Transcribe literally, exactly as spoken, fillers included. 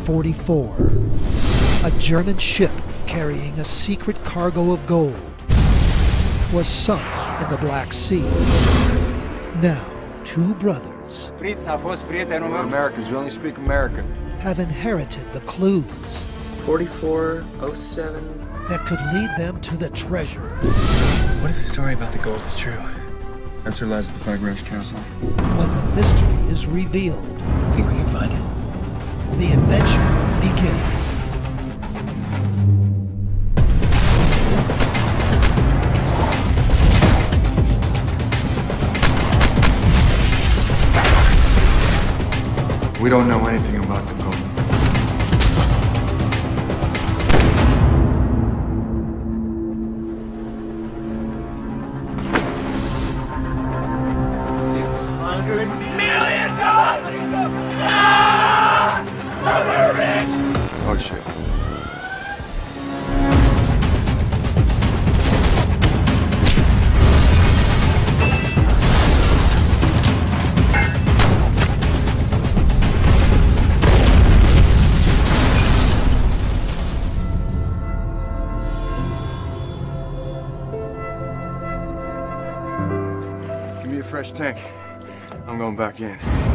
forty-four. A German ship carrying a secret cargo of gold was sunk in the Black Sea. Now, two brothers Americans, we only speak American. have inherited the clues forty-four oh seven. that could lead them to the treasure. What if the story about the gold is true? Answer lies at the Flag Castle. When the mystery is revealed, Think we can find it? the adventure begins. We don't know anything about the gold. Six hundred million dollars! Ah! We're rich! Oh shit. Give me a fresh tank. I'm going back in.